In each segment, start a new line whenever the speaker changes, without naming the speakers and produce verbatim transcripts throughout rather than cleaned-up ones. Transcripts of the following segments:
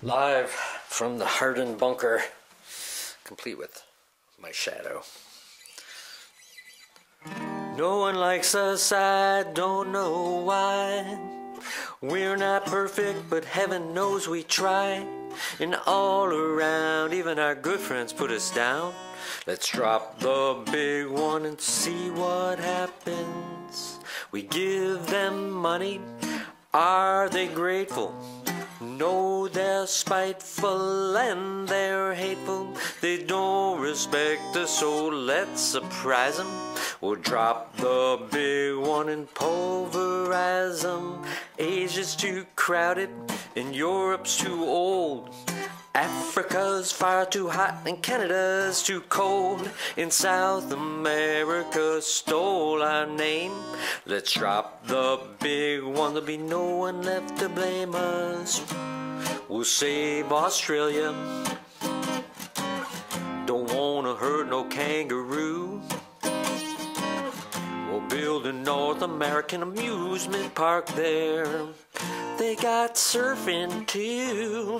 Live from the hardened bunker, complete with my shadow. No one likes us, I don't know why. We're not perfect, but heaven knows we try. And all around, even our good friends put us down. Let's drop the big one and see what happens. We give them money, are they grateful? No, they're spiteful and they're hateful. They don't respect us, so let's surprise them. We'll drop the big one and pulverize them. Asia's too crowded and Europe's too old. Africa's far too hot and Canada's too cold. And South America stole our name. Let's drop the big one, there'll be no one left to blame us. We'll save Australia, don't wanna hurt no kangaroo. We'll build a North American amusement park there. They got surfing too.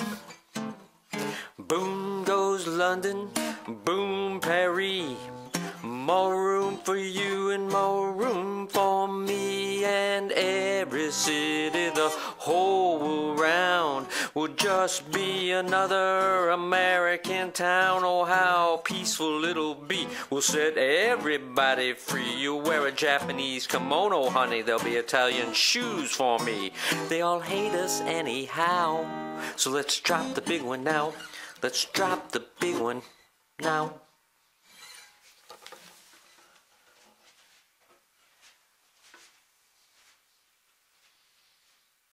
Boom goes London, boom Paris. More room for you and more room for me. And every city the whole world round will just be another American town. Oh, how peaceful it'll be. We'll set everybody free. You'll wear a Japanese kimono, honey. There'll be Italian shoes for me. They all hate us anyhow. So let's drop the big one now. Let's drop the big one now.